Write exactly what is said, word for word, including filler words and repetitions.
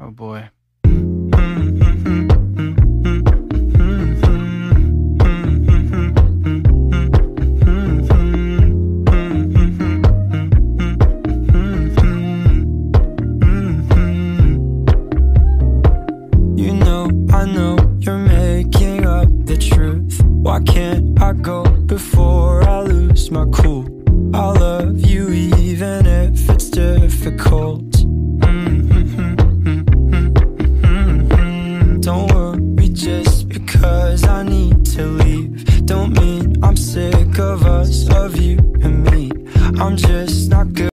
Oh boy. You know, I know you're making up the truth. Why can't I go before I lose my cool? I love you even if it's difficult.